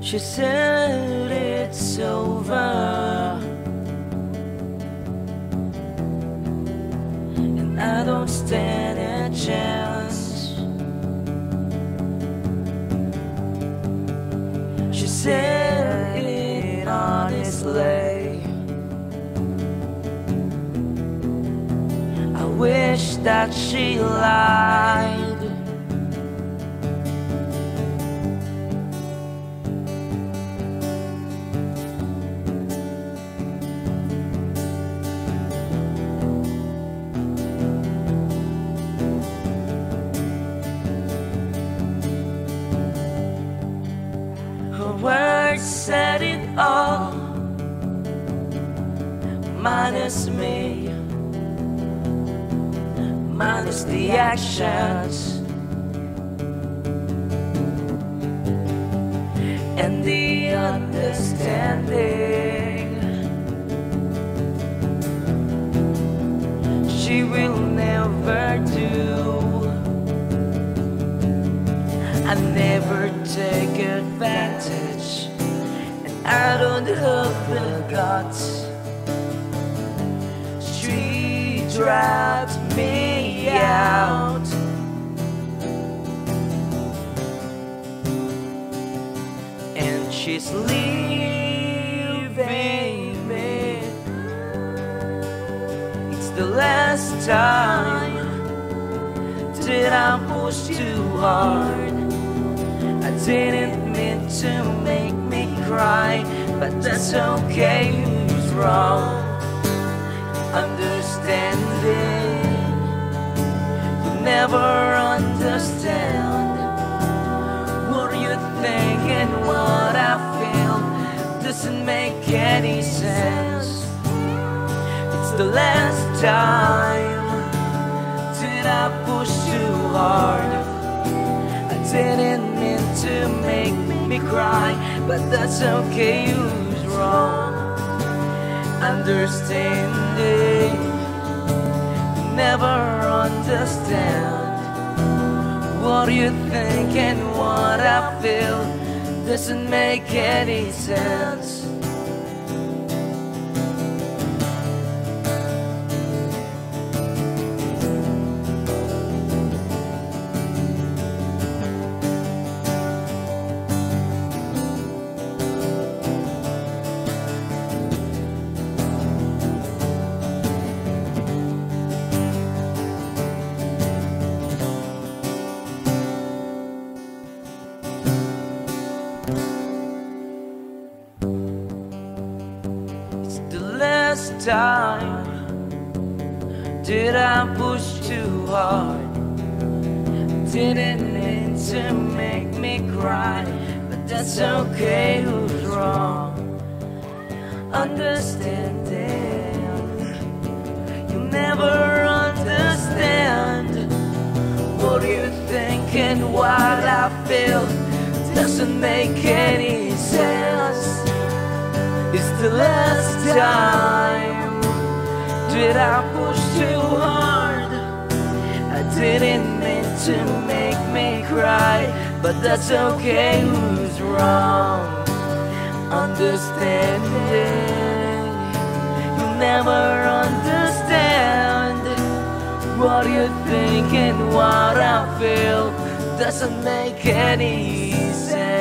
She said it's over, and I don't stand a chance. She said it honestly. I wish that she lied. Her words said it all, minus me, minus the actions and the understanding. She will never do. I never take advantage, and I don't have the guts. She drives me out, and she's leaving me. It's the last time that I pushed too hard. I didn't mean to make me cry, but that's okay. Who's wrong? Understanding. You never understand what you think and what I feel. Doesn't make any sense. It's the last time that I pushed too hard. I didn't mean to make me cry, but that's okay. Who's wrong? Understanding. You never understand what you think and what I feel. Doesn't make any sense. Last time did I push too hard? Didn't mean to make me cry, but that's okay. Who's wrong? Understanding. You never understand what you think and what I feel. Doesn't make any sense. It's the last time did I push too hard. I didn't mean to make me cry, but that's okay. Who's wrong? Understanding. You never understand what you think and what I feel. Doesn't make any sense.